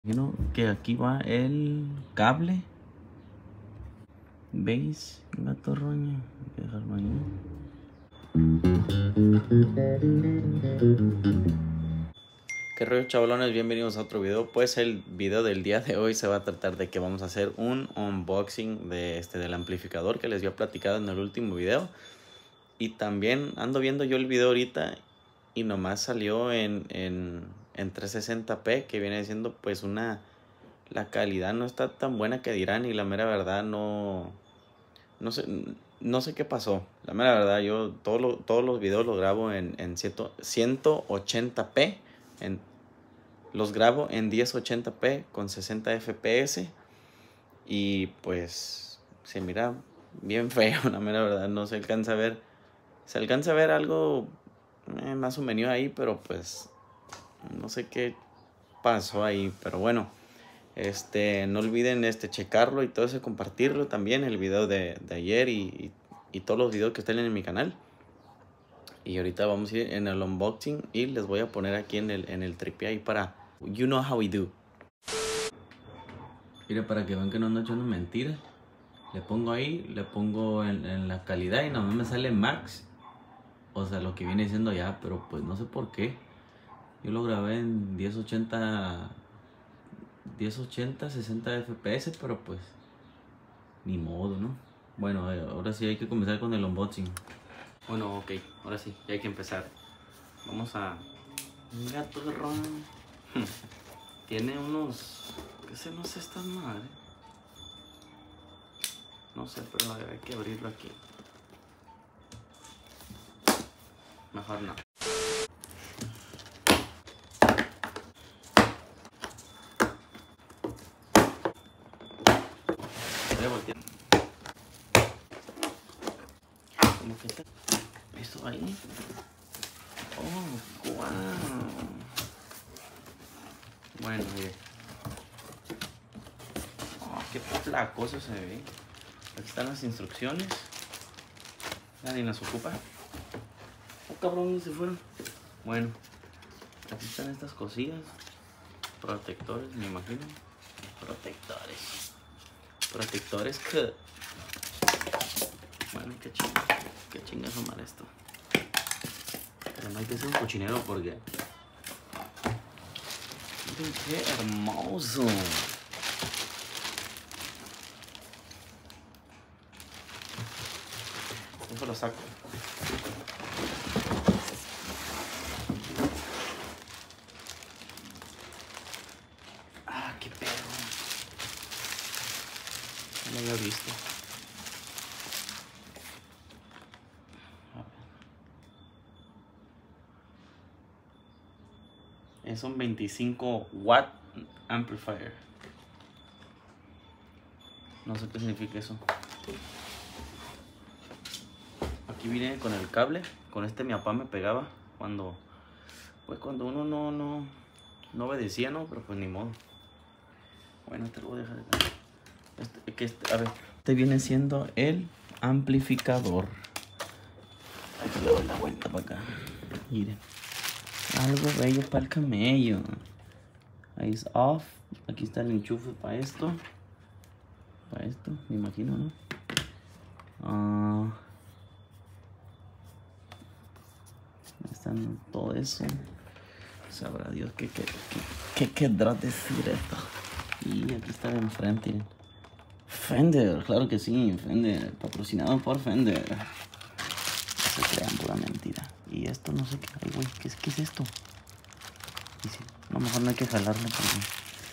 Imagino que aquí va el cable. ¿Veis? Gato roña. Hay que dejarlo ahí. ¿Qué rollo, chavalones? Bienvenidos a otro video. Pues el video del día de hoy se va a tratar de que vamos a hacer un unboxing del amplificador que les había platicado en el último video. Y también ando viendo yo el video ahorita y nomás salió en 360p, que viene siendo pues la calidad no está tan buena que dirán, y la mera verdad no sé qué pasó. La mera verdad, yo todos los videos los grabo en 180p, los grabo en 1080p con 60 fps y pues se mira bien feo. La mera verdad, no se alcanza a ver. Se alcanza a ver algo más o menos ahí, pero pues no sé qué pasó ahí. Pero bueno, no olviden checarlo y todo eso, compartirlo también, el video de ayer y todos los videos que están en mi canal. Y ahorita vamos a ir en el unboxing y les voy a poner aquí en el tripié ahí para you know how we do. Mire, para que vean que no ando echando mentiras, le pongo ahí, le pongo en la calidad y nomás me sale max, o sea, lo que viene siendo ya, pero pues no sé por qué. Yo lo grabé en 1080, 60 fps, pero pues ni modo, ¿no? Bueno, ahora sí hay que comenzar con el unboxing. Bueno, ok, ahora sí, ya hay que empezar. Vamos a... Un gato de ron. Tiene unos... ¿Qué se nos esta madre? No sé, pero hay que abrirlo aquí. Mejor no. Voy a voltear. ¿Cómo que está? ¿Eso ahí? Oh, wow. Bueno, mire. Oh, qué placoso se ve. Aquí están las instrucciones. Nadie las ocupa. Oh, cabrón, ¿dónde se fueron? Bueno, aquí están estas cosillas. Protectores, me imagino. Protectores que... Bueno, qué chingas son mal esto. Pero no hay que ser un cochinero porque... Miren qué hermoso. Eso lo saco. Ah, qué pedo. No lo había visto. Es un 25 watt amplifier. No sé qué significa eso. Aquí viene con el cable. Con mi papá me pegaba cuando uno no obedecía, ¿no? Pero pues ni modo. Bueno, lo voy a dejar acá. A ver, viene siendo el amplificador. Aquí le doy la vuelta para acá. Miren, algo bello para el camello. Ahí es off. Aquí está el enchufe para esto. Me imagino, ¿no? Ahí están todo eso. Sabrá Dios qué querrá decir esto. Y aquí está de enfrente. Fender, claro que sí, Fender, patrocinado por Fender. No se crean, pura mentira. Y esto no sé qué. Ay, güey, ¿qué es esto? Dice, no, mejor no hay que jalarlo porque...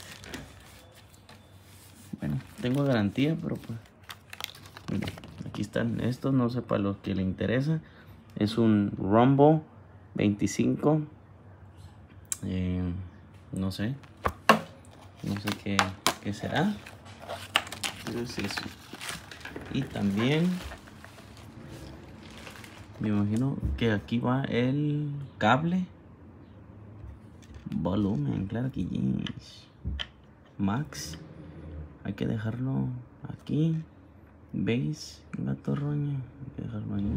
Bueno, tengo garantía, pero pues... Mira, aquí están estos, no sé para los que le interesa. Es un Rumble 25. No sé qué será. Pero es eso. Y también... me imagino que aquí va el cable. Volumen, claro que yes. Max. Hay que dejarlo aquí. ¿Veis? Gato roña. Hay que dejarlo ahí.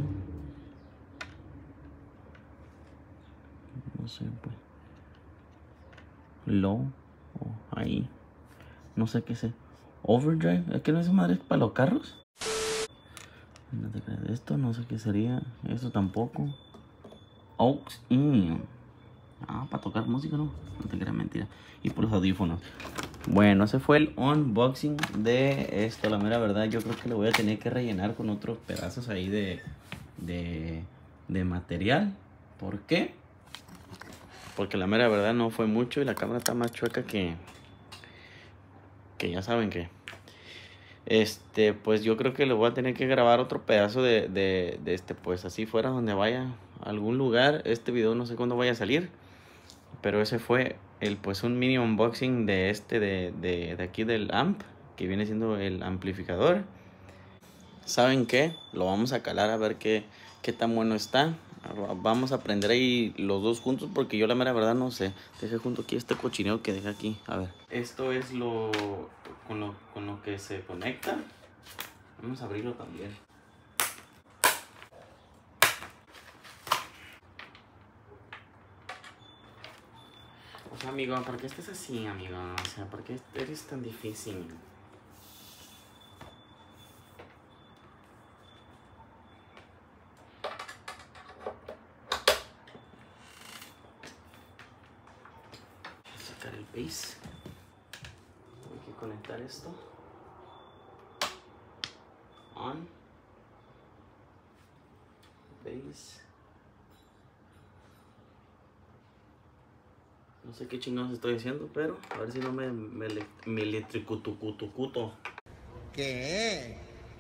No sé, pues. Low. Oh, ahí. No sé qué es. Overdrive. ¿Es que no es madre para los carros? No te creas. Esto no sé qué sería. Esto tampoco. Aux in. Ah, para tocar música, no. No te creas, mentira. Y por los audífonos. Bueno, ese fue el unboxing de esto. La mera verdad, yo creo que le voy a tener que rellenar con otros pedazos ahí de material. ¿Por qué? Porque la mera verdad no fue mucho y la cámara está más chueca que ya saben que. Pues yo creo que le voy a tener que grabar otro pedazo de pues así fuera donde vaya a algún lugar. Este video no sé cuándo vaya a salir. Pero ese fue pues un mini unboxing de aquí del amp, que viene siendo el amplificador. ¿Saben qué? Lo vamos a calar a ver qué tan bueno está. Vamos a aprender ahí los dos juntos porque yo la mera verdad no sé. Dejé junto aquí este cochineo que dejé aquí. A ver. Esto es con lo que se conecta. Vamos a abrirlo también. O sea, amigo, ¿por qué estás así, amigo? O sea, ¿por qué eres tan difícil? Sacar el base. Hay que conectar esto. On. Base. No sé qué chingados estoy haciendo, pero a ver si no me electricuto. ¿Qué?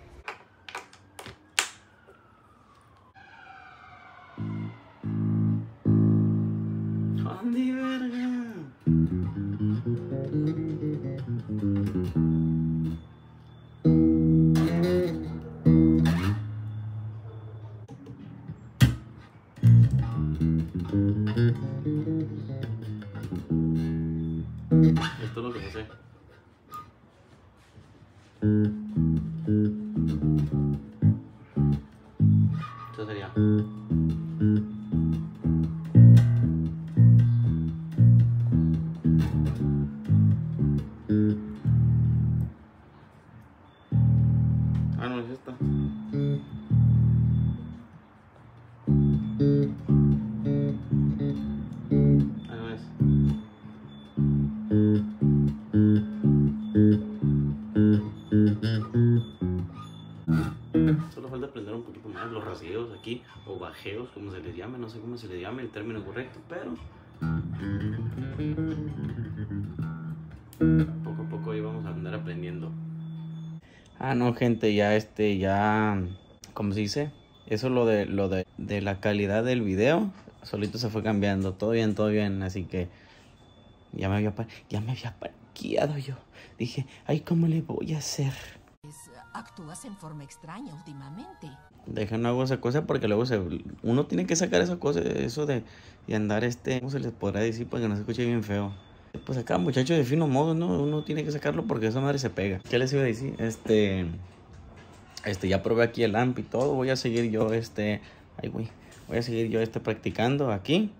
¡Andi, verga! Esto es lo que no sé. Esto sería. Ah, no es esta. Ah, no es. Solo falta aprender un poquito más los rasgueos aquí, o bajeos, como se les llame, no sé cómo se les llame el término correcto, pero poco a poco ahí vamos a andar aprendiendo. Ah, no, gente, ya, ¿cómo se dice? Eso lo de la calidad del video, solito se fue cambiando, todo bien, así que ya me había parqueado yo. Dije, ay, ¿cómo le voy a hacer? Actúas en forma extraña últimamente. Deja, no hago esa cosa porque luego uno tiene que sacar esa cosa, eso de andar ¿cómo se les podrá decir para que no se escuche bien feo? Pues acá, muchacho de fino modo, ¿no? Uno tiene que sacarlo porque esa madre se pega. ¿Qué les iba a decir? Ya probé aquí el amp y todo. Voy a seguir yo, voy a seguir yo, practicando aquí.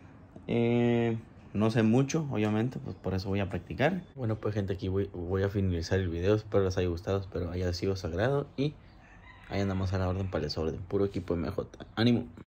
No sé mucho, obviamente, pues por eso voy a practicar. Bueno, pues gente, aquí voy a finalizar el video. Espero les haya gustado, espero haya sido sagrado. Y ahí andamos a la orden para el desorden. Puro equipo MJ. ¡Ánimo!